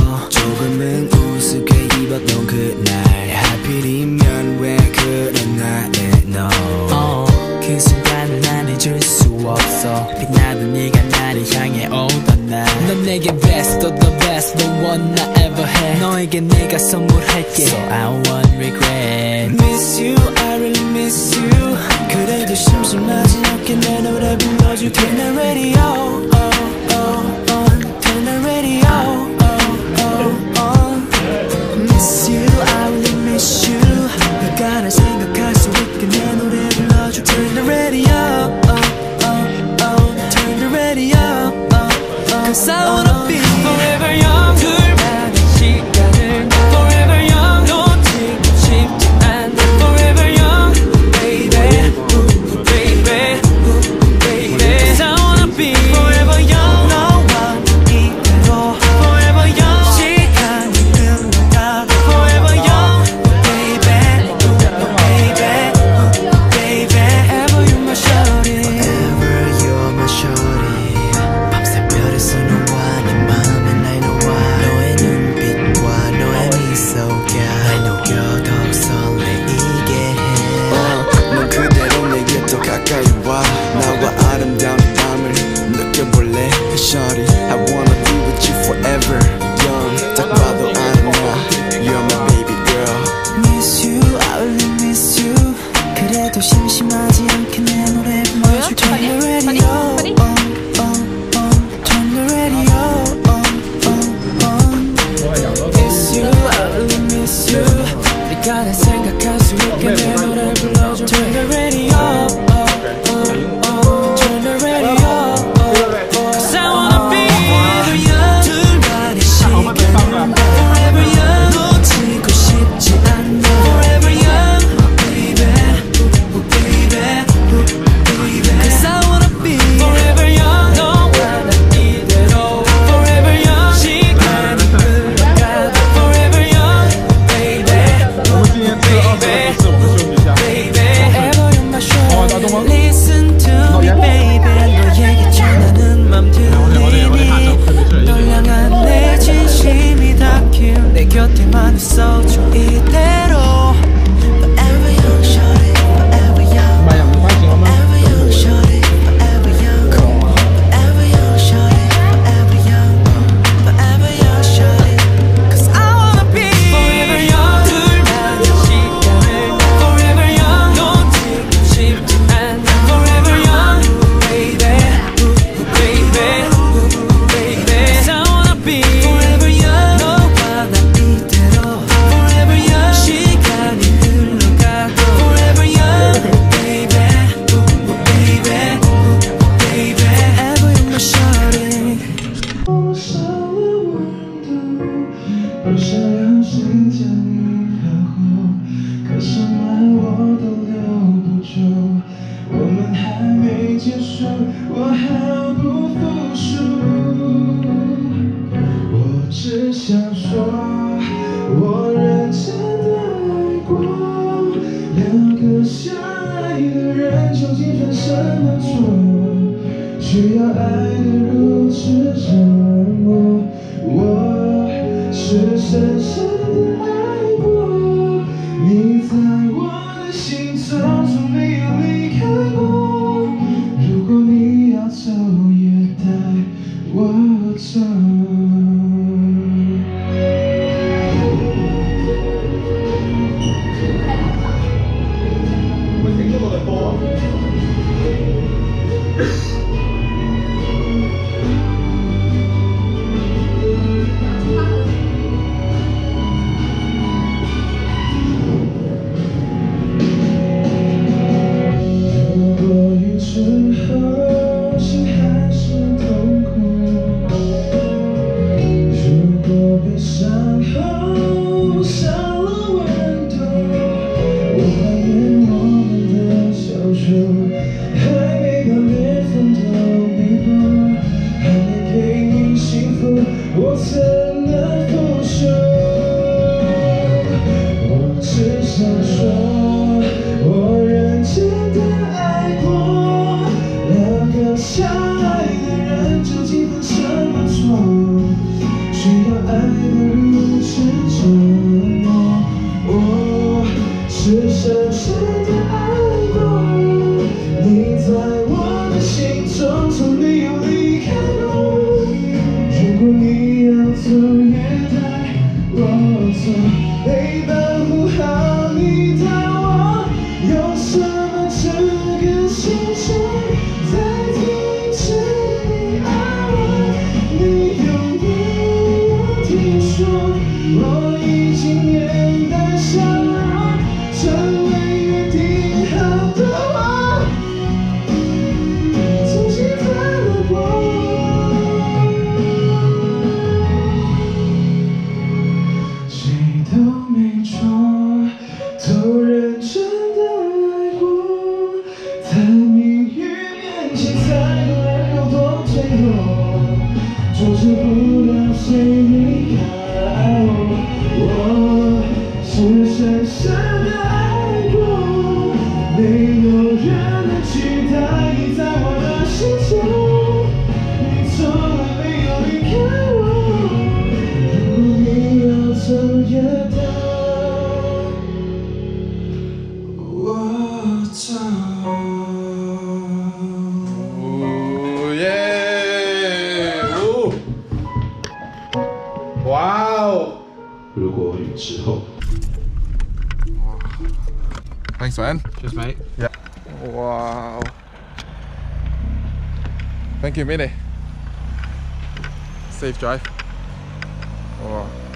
조금은 우습게 입었던 그날 하필이면 왜 그런 나를 너 그 순간을 난 잊을 수 없어 빛나던 네가 나를 향해 오던 날 넌 내게 best of the best the one I ever had 너에게 내가 선물할게 So I won't regret Miss you I really miss you 그래도 심심하지 않게 내 노래 불러줄게 Turn the radio oh, oh, oh. Turn the radio oh, oh, oh. Miss you I really miss you 네가 날 생각할 수 있게 내 노래 불러줄게 Turn the radio oh, oh, oh. Turn the radio oh, oh. Cause I wanna be forever young 둘만의 시간을 Forever young 놓치고 싶지 않아 Forever young baby ooh, baby ooh, baby Cause I wanna be forever young 너와 이대로 Forever young 시간이 흘러가 Forever young baby ooh, baby ooh, baby Ever you're my shorty Forever you're my shorty 밤새 별에서 너와 내 마음에 날 놓아 너의 눈빛과 너의 미소가 날 녹여 더욱 설레이게 해 넌 그대로 내게 더 가까이 와 나와 아름다운 밤을 느껴볼래 Shawty I wanna be with you forever Young 딱 봐도 아는 나 You're my baby girl Miss you I really miss you 그래도 심심하지 않게 내 노래 불러줄게 Turn the radio oh, oh, oh. Turn the radio oh, oh, oh. Miss you I really miss you 네가 날 생각할 수 있게 내 노래 불러줄게 Turn the radio oh, oh, oh. Turn the radio oh, oh. Cause I wanna be forever young 둘만의 시간 Forever young 놓치고 싶지 않아 Forever young baby ooh, baby ooh, baby Cause I wanna be forever young 너와 나 이대로 Forever young 시간이 흘러가도 Forever young baby ooh, baby ooh, baby Ever you're my shorty Listen to me baby 너에게 전하는 맘 들리니 널 향한 내 진심이 닿길 내 곁에만 있어줘 이대로 Forever young shorty Forever young Forever young shorty Forever young Forever young shorty Forever young Forever young shorty Cause I wanna be Forever young 둘만의 시간을 Forever young 놓치고 싶지 않아 Forever young baby ooh, baby ooh, baby Cause I wanna be Forever young 너와 나 이대로 Forever young 시간이 흘러가도 Forever young baby ooh, baby ooh, baby Ever you're my shorty 不想让心将你呵护，可什么我都留不住。我们还没结束，我毫不服输。我只想说，我认真的爱过。两个相爱的人究竟犯什么错？需要爱得如此折磨。我是深深的爱过，你在我的心中从没有离开过。如果你要走，也带我走。 爱的如此折磨，我是深深的爱过，你在我的心中从没有离开过。如果你要走也带我走，得保护好你的我，用什么这个心情再停止你爱我？你有没有听说，我已经面带笑容，成为约定好的我，从现在路过。谁都没错，都认真的爱过，在命运面前才懂爱有多脆弱，阻止不了谁离开我，我是深深的爱过，没有人能取代你在我的心中，你从来没有离开我，如果你要走也带我走。 哦耶！哦，哇哦！ 如果雨之后。 Thanks, man. Cheers, mate. Yeah. Wow. Thank you, Minnie. Safe drive. Wow.